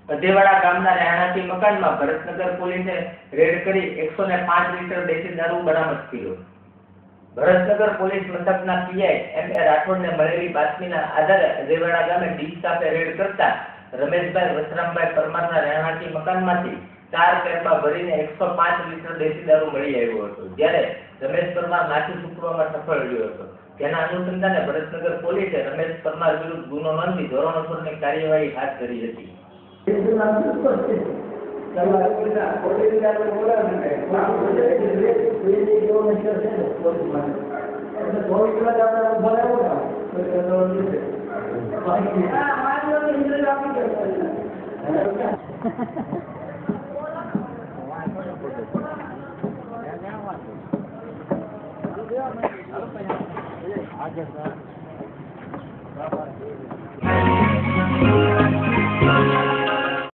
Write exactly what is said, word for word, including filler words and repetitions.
અધેવાડા ગામના રહેણાંકી મકાનમાં ભરતનગર પોલીસે રેડ કરી એકસો ને પાંચ લીટર દેશી દારૂ બરામદ કર્યો. ભરતનગર પોલીસ મથકના પીઆઈ એમ એ રાઠોડને મળેલી બાતમીના આધારે અધેવાડા ગામે ડી સ્ટાફે રેડ કરતા રમેશભાઈ વસરામભાઈ પરમારના રહેણાંકી મકાનમાંથી ચાર કેરબા ભરીને એકસો પાંચ લીટર દેશી દારૂ મળી આવ્યો હતો. જ્યારે રમેશ પરમાર નાખી છૂટવામાં સફળ રહ્યો હતો. તેના અનુસંધાને ભરતનગર પોલીસે રમેશ પરમાર વિરુદ્ધ ગુનો નોંધી ધોરણસરની કાર્યવાહી હાથ ધરી હતી. હા